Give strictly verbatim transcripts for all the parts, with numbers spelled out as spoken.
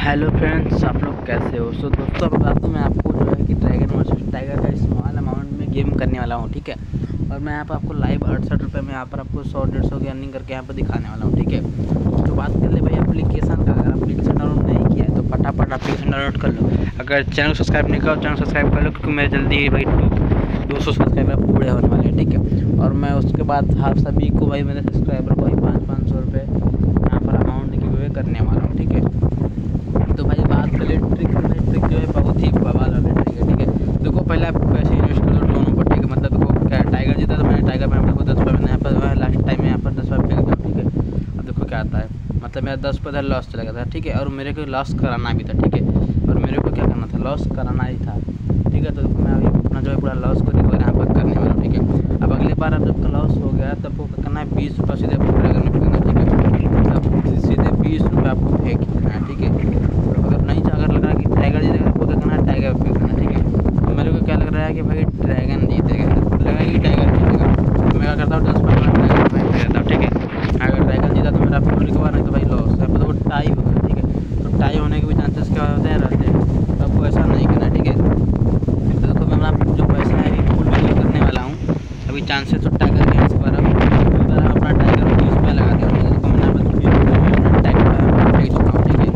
Hello friends, आप लोग कैसे हो। सो दोस्तों, अब बात मैं आपको जो है कि ड्रैगन वर्सेस टाइगर का स्मॉल अमाउंट में गेम करने वाला हूँ, ठीक है। और मैं यहाँ पर आपको लाइव अड़सठ रुपये में यहाँ पर आपको सौ डेढ़ सौ की अर्निंग करके यहाँ पर दिखाने वाला हूँ, ठीक है। तो बात कर ले भाई एप्लीकेशन का। अगर एप्लीकेशन डाउनलोड नहीं किया है तो फटाफट एप्लीकेशन डाउनलोड कर लो। अगर चैनल सब्सक्राइब नहीं करो चैनल सब्सक्राइब कर लो, क्योंकि मेरे जल्दी ही भाई दो सौ सब्सक्राइबर पूरे होने वाले हैं, ठीक है। और मैं उसके बाद आप सभी को भाई मेरे सब्सक्राइबर को भाई पाँच पाँच सौ रुपये यहाँ पर अमाउंट गिव अवे करने वाला हूँ, ठीक है। तो भाई बात कर ले ट्रिक भाई ट्रिक जो है बहुत ही बवाल वाली ट्रिक है, ठीक है। देखो पहले आप पैसे इन्वेस्ट कर दो दोनों पर, ठीक है। मतलब देखो क्या टाइगर जीता तो मैंने टाइगर में आपको दस रुपये मैंने यहाँ पर लास्ट टाइम में यहाँ पर दस रुपये फेंक दिया, ठीक है। अब देखो क्या आता है, मतलब मेरा दस रुपये लॉस चला गया था, ठीक है। और मेरे को लॉस कराना भी था, ठीक है। और मेरे को क्या करना था, लॉस कराना ही था, ठीक है। तो देखो मैं अभी अपना जो है पूरा लॉस को रिकवर यहाँ पर करने वाला हूँ, ठीक है। अब अगली बार अब जब लॉस हो गया तब वो करना है बीस रुपये सीधे ड्रैगन में फेंकना, ठीक है। सीधे बीस रुपये आपको फेंक देना है, ठीक है। अगर नहीं अगर लग रहा है कि टाइगर जीतेगा आपको क्या करना है, टाइगर पे करना, ठीक है। तो मेरे को क्या लग रहा है कि भाई ड्रैगन जीतेगा, लगा कि टाइगर जीतेगा। तो मैं क्या करता हूँ दस परसेंट टाइगर पे देता हूँ, ठीक है। अगर टाइगर जीता तो मेरा पूरा रिकवर, नहीं तो भाई लॉस है। तो वो टाई हो गया, ठीक है। तो टाई होने के भी चांसेस क्या होते हैं, रहते हैं। तो आपको ऐसा नहीं करना, ठीक है। तो देखो मैं अपना जो पैसा है अभी फुल रिकवर करने वाला हूँ। अभी चांसेस तो टाइगर के इस बार अपना टाइगर बीस रुपये लगा दिया, देखो मैंने अपना टाइगर फेंक चुका हूँ, ठीक है।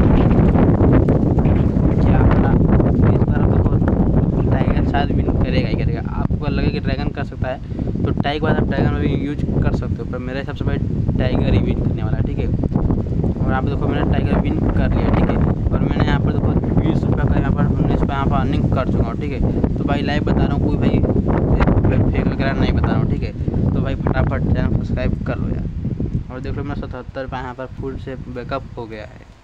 शायद विन करेगा ही करेगा। आपको लगे कि ड्रैगन कर सकता है तो टाइगर बाद आप ड्रैगन में भी यूज कर सकते हो, पर मेरे हिसाब से भाई टाइगर ही विन करने वाला है, ठीक है। और आप देखो मैंने टाइगर विन कर लिया, ठीक है। और मैंने यहाँ पर देखो बीस रुपये का यहाँ पर उन्नीस रुपये यहाँ पर अर्निंग कर चुका हूँ, ठीक है। तो भाई लाइव बता रहा हूँ, कोई भाई फेक वगैरह नहीं बता रहा हूँ, ठीक है। तो भाई फटाफट चैनल सब्सक्राइब कर लो यार। और देखो मैं सतहत्तर रुपये यहाँ पर फुल से बैकअप हो गया है।